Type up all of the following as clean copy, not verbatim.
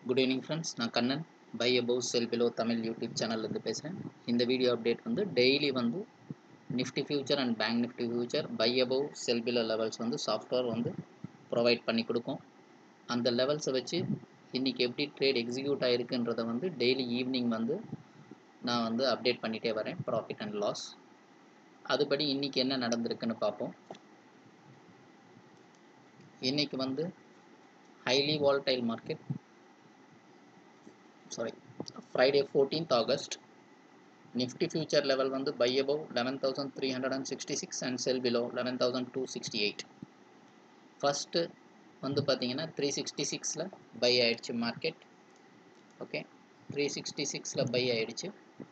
Good evening friends, நான் Kannan buy above sell below Tamil YouTube சேனல்ல இருந்து பேசுறேன். இந்த வீடியோ அப்டேட் வந்து டெய்லி வந்து Nifty future and bank Nifty future buy above sell below levels வந்து சாஃப்ட்வேர் வந்து ப்ரொவைட் பண்ணி கொடுக்கும். அந்த லெவல்ஸை வச்சு இன்னைக்கு எப்படி ட்ரேட் எக்ஸிக்யூட் ஆயிருக்குன்றதை வந்து டெய்லி ஈவினிங் வந்து நான் வந்து அப்டேட் பண்ணிட்டே வரேன், ப்ராஃபிட் அண்ட் லாஸ். அதுபடி இன்னைக்கு என்ன நடந்திருக்குன்னு பார்ப்போம். இன்னைக்கு வந்து highly volatile market, Friday 14th August, Nifty future level வந்து buy above 11,366 and sell below 11,268. first வந்து பாத்தீங்கன்னா 366ல buy ஆயிடுச்சு மார்க்கெட். ஓகே, 366ல buy ஆயிடுச்சு.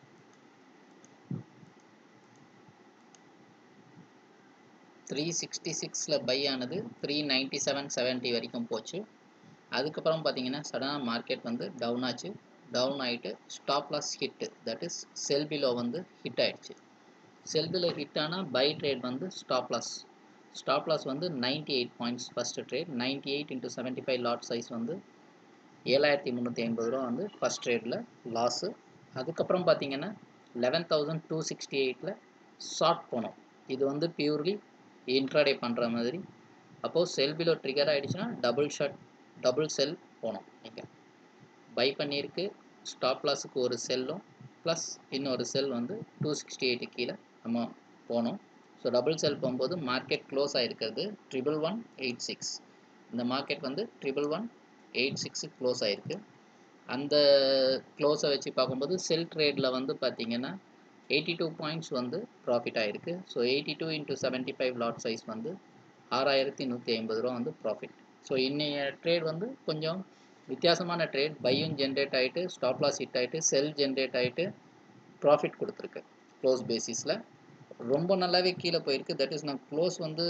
பை ஆனது 397.70 வரைக்கும் போச்சு. அதுக்கப்புறம் பார்த்தீங்கன்னா சடனாக மார்க்கெட் வந்து டவுன் ஆச்சு. டவுன் ஆகிட்டு stop loss hit, that is sell below வந்து ஹிட் ஆயிடுச்சு. செல் பிலோ ஹிட் ஆனால் பை ட்ரேட் வந்து ஸ்டாப் லாஸ் வந்து 98 points first trade. 98 into 75 lot size வந்து 7,350 ரூபா வந்து ஃபர்ஸ்ட் ட்ரேடில் லாஸு. அதுக்கப்புறம் பார்த்தீங்கன்னா 11,268ல் ஷார்ட் போனோம். இது வந்து பியூர்லி இன்ட்ராடே பண்ணுற மாதிரி. அப்போது செல் பிலோ ட்ரிகர் ஆகிடுச்சுன்னா டபுள் செல் போனோம். நீங்கள் பை பண்ணியிருக்கு, ஸ்டாப் லாஸுக்கு ஒரு செல்லும் ப்ளஸ் இன்னொரு செல் வந்து 268 கீழே நம்ம போனோம். ஸோ டபுள் செல் போகும்போது மார்க்கெட் க்ளோஸ் ஆகிருக்கிறது 11,186. இந்த மார்க்கெட் வந்து 11,186 க்ளோஸ் ஆகிருக்கு. அந்த க்ளோஸை வச்சு பார்க்கும்போது செல் ட்ரேடில் வந்து பார்த்தீங்கன்னா 82 பாயிண்ட்ஸ் வந்து ப்ராஃபிட் ஆகிருக்கு. ஸோ 82 into 75 லாட் சைஸ் வந்து 6,150 ரூபா வந்து ப்ராஃபிட். ஸோ இன்னைய ட்ரேட் வந்து கொஞ்சம் வித்தியாசமான ட்ரேட். பையும் ஜென்ரேட் ஆகிட்டு, ஸ்டாப் லாஸ் ஹிட் ஆகிட்டு, செல் ஜென்ரேட் ஆகிட்டு ப்ராஃபிட் கொடுத்துருக்கு. க்ளோஸ் பேசிஸில் ரொம்ப நல்லாவே கீழே போயிருக்கு. தட் இஸ் நான் க்ளோஸ் வந்து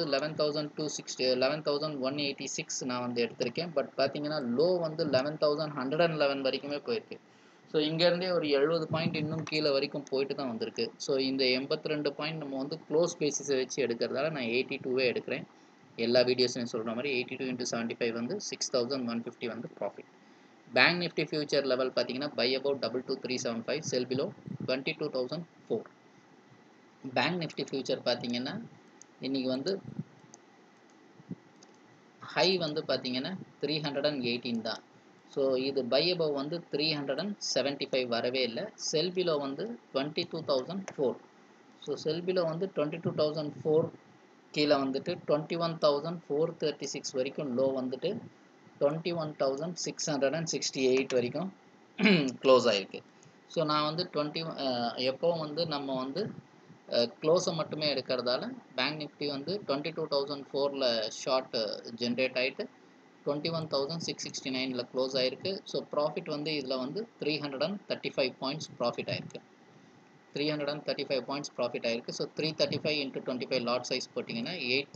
11,186 நான் வந்து எடுத்திருக்கேன். பட் பார்த்தீங்கன்னா லோ வந்து 11,111 வரைக்குமே போயிருக்கு. ஸோ இங்கேருந்தே ஒரு 70 பாயிண்ட் இன்னும் கீழே வரைக்கும் போயிட்டு தான் வந்திருக்கு. ஸோ இந்த 82 பாயிண்ட் நம்ம வந்து க்ளோஸ் பேசிஸை வச்சு எடுக்கிறதால நான் 82வே எடுக்கிறேன். எல்லா வீடியோஸையும் சொல்கிற மாதிரி 82 into 75 வந்து 6,150 வந்து profit. Bank Nifty future level பார்த்தீங்கன்னா buy about 22,375, sell below 22,004. Bank Nifty future பார்த்தீங்கன்னா இன்றைக்கி வந்து ஹை வந்து பார்த்தீங்கன்னா 318 தான். ஸோ இது பை அபவ் வந்து 375 வரவே இல்லை. செல் பிலோ வந்து 22,004. ஸோ செல் பிலோ வந்து 22,004 கீழே வந்துட்டு 21,436 வரைக்கும் லோ வந்துட்டு 21,668 வரைக்கும் க்ளோஸ் ஆகிருக்கு. ஸோ நான் வந்து எப்போவும் வந்து நம்ம வந்து க்ளோஸை மட்டுமே எடுக்கிறதால பேங்க் நிஃப்டி வந்து 22,004ல் ஷார்ட் ஜென்ரேட் ஆகிட்டு 21,669ல் க்ளோஸ் ஆகிருக்கு. ஸோ ப்ராஃபிட் வந்து இதில் வந்து 335 பாயிண்ட்ஸ் ப்ராஃபிட் ஆகிருக்கு. 335 பாயிண்ட்ஸ் ப்ராஃபிட் ஆகிருக்கு. ஸோ 335 into 25 லாட் சைஸ் போட்டிங்கன்னா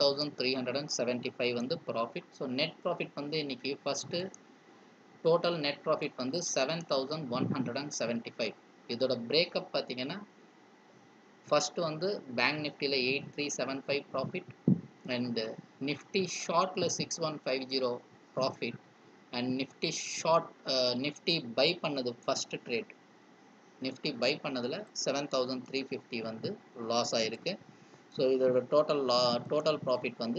8,375 வந்து ப்ராஃபிட். ஸோ நெட் ப்ராஃபிட் வந்து இன்றைக்கி ஃபஸ்ட்டு டோட்டல் நெட் ப்ராஃபிட் வந்து 7,175. இதோட பிரேக்கப் பார்த்தீங்கன்னா ஃபஸ்ட்டு வந்து பேங்க் நிஃப்டியில் 8,375 ப்ராஃபிட் அண்டு நிஃப்டி ஷார்ட்டில் 6,150 ப்ராஃபிட் அண்ட் நிஃப்டி பை பண்ணது ஃபஸ்ட்டு ட்ரேட் நிஃப்டி பை பண்ணதில் 7,350 வந்து லாஸ் ஆகிருக்கு. ஸோ இதோட டோட்டல் ப்ராஃபிட் வந்து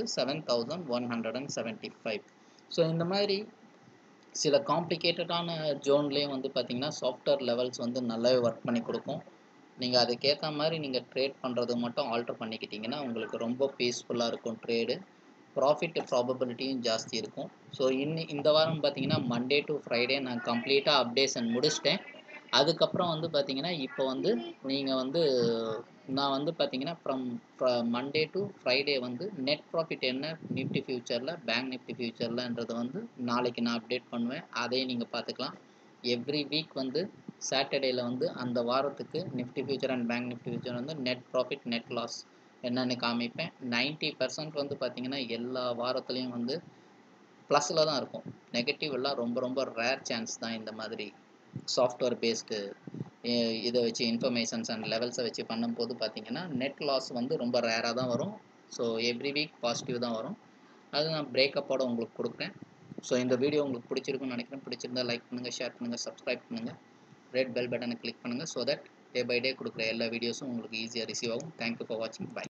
7,175. ஸோ இந்த மாதிரி சில காம்ப்ளிகேட்டடான ஜோன்லேயும் வந்து பார்த்திங்கன்னா சாஃப்ட்வேர் லெவல்ஸ் வந்து நல்லாவே ஒர்க் பண்ணி கொடுக்கும். நீங்கள் அதுக்கேற்ற மாதிரி நீங்கள் ட்ரேட் பண்ணுறது மட்டும் ஆல்டர் பண்ணிக்கிட்டிங்கன்னா உங்களுக்கு ரொம்ப பீஸ்ஃபுல்லாக இருக்கும் ட்ரேடு. ப்ராஃபிட் ப்ராபபிலிட்டியும் ஜாஸ்தி இருக்கும். ஸோ இந்த வாரம் பார்த்தீங்கன்னா மண்டே டு ஃப்ரைடே நான் கம்ப்ளீட்டாக அப்டேஷன் முடிச்சிட்டேன். அதுக்கப்புறம் வந்து பார்த்தீங்கன்னா இப்போ வந்து நீங்கள் வந்து நான் வந்து பார்த்தீங்கன்னா ஃப்ரம் மண்டே டு ஃப்ரைடே வந்து நெட் ப்ராஃபிட் என்ன நிஃப்டி ஃபியூச்சரில் பேங்க் நிஃப்டி ஃபியூச்சர்லன்றதை வந்து நாளைக்கு நான் அப்டேட் பண்ணுவேன். அதையும் நீங்கள் பார்த்துக்கலாம். எவ்ரி வீக் வந்து சாட்டர்டேயில் வந்து அந்த வாரத்துக்கு Nifty future and bank Nifty future வந்து நெட் ப்ராஃபிட் நெட் லாஸ் என்னென்னு காமிப்பேன். 90% வந்து பார்த்திங்கன்னா எல்லா வாரத்துலேயும் வந்து ப்ளஸில் தான் இருக்கும். நெகட்டிவ் எல்லாம் ரொம்ப ரொம்ப ரேர் சான்ஸ் தான். இந்த மாதிரி சாஃப்ட்வேர் பேஸ்டு இதை வச்சு இன்ஃபர்மேஷன்ஸ் அண்ட் லெவல்ஸை வச்சு பண்ணும்போது பார்த்திங்கன்னா நெட் லாஸ் வந்து ரொம்ப ரேராக தான் வரும். ஸோ எவ்ரி வீக் பாசிட்டிவ் தான் வரும். அது நான் பிரேக்கப்போடு உங்களுக்கு கொடுக்குறேன். ஸோ இந்த வீடியோ உங்களுக்கு பிடிச்சிருக்குன்னு நினைக்கிறேன். பிடிச்சிருந்தா லைக் பண்ணுங்கள், ஷேர் பண்ணுங்கள், சப்ஸ்கிரைப் பண்ணுங்கள், ரெட் பெல் பட்டனை கிளிக் பண்ணுங்கள். So that day by day கொடுக்குற எல்லா வீடியோஸும் உங்களுக்கு ஈஸியாக ரிசீவ் ஆகும். தேங்க்யூ ஃபார் வாட்சிங். பை.